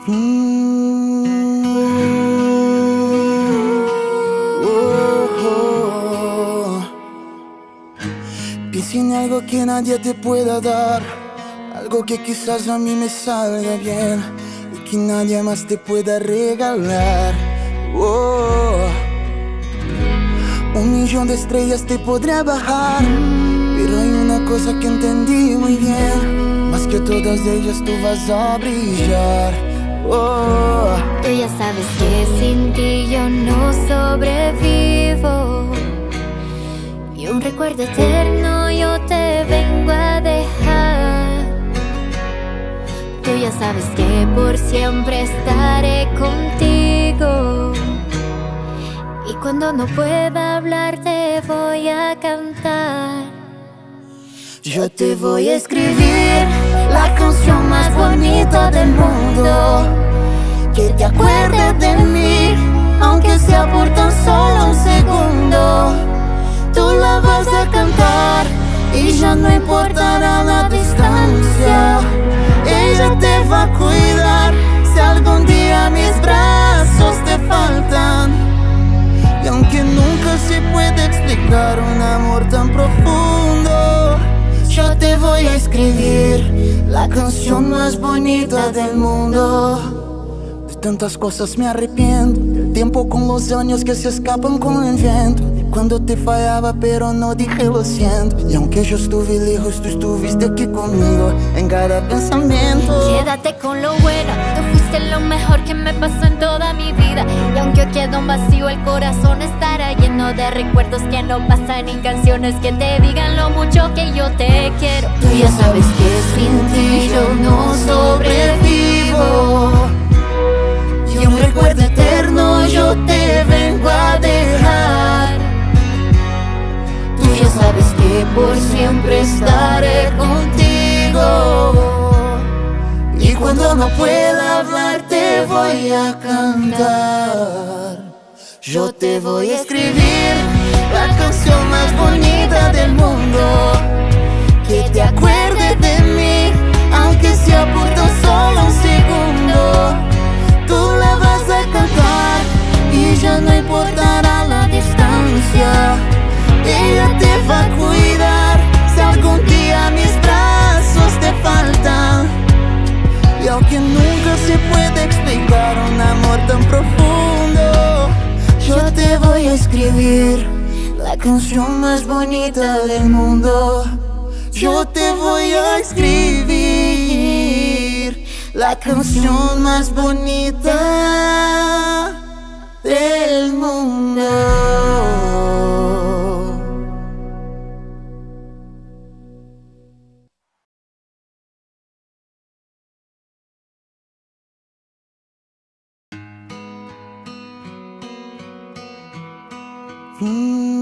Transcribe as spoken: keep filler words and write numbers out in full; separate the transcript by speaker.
Speaker 1: Mm. Oh, oh. Piensa en algo que nadie te pueda dar, algo que quizás a mí me salga bien y que nadie más te pueda regalar. Oh. Un millón de estrellas te podrá bajar, pero hay una cosa que entendí muy bien: más que todas ellas tú vas a brillar. Oh.
Speaker 2: Tú ya sabes que sin ti yo no sobrevivo, y un recuerdo eterno yo te vengo a dejar. Tú ya sabes que por siempre estaré contigo, y cuando no pueda hablar te voy a cantar.
Speaker 1: Yo te voy a escribir la canción más bonita del mundo, que te acuerdes de mí, aunque sea por tan solo un segundo. Tú la vas a cantar y ya no importará la distancia. Ella te va a cuidar si algún día mis brazos te faltan. Y aunque nunca se puede explicar un amor tan profundo, yo te voy a escribir la canción más bonita del mundo. De tantas cosas me arrepiento, del tiempo con los años que se escapan con el viento, de cuando te fallaba pero no dije lo siento. Y aunque yo estuve lejos, tú estuviste aquí conmigo en cada pensamiento.
Speaker 2: Quédate con lo bueno, tú fuiste lo mejor que me pasó en toda mi vida. Y aunque hoy queda un vacío, el corazón estará lleno de recuerdos que no pasan, y canciones que te digan lo mucho que yo te quiero.
Speaker 1: Tú ya sabes que sin ti yo no sobrevivo, y un recuerdo eterno yo te vengo a dejar. Tú ya sabes que por siempre estaré contigo, y cuando no pueda hablar te voy a cantar. Yo te voy a escribir la canción más bonita del mundo, que te acuerdes de mí, aunque sea por tan solo un segundo. Tú la vas a cantar y ya no importará la distancia. Ella te va a cuidar si algún día mis brazos te faltan. Y aunque nunca se puede explicar un amor tan profundo, yo te voy a escribir la canción más bonita del mundo. Yo te voy a escribir la canción más bonita del mundo. Mm.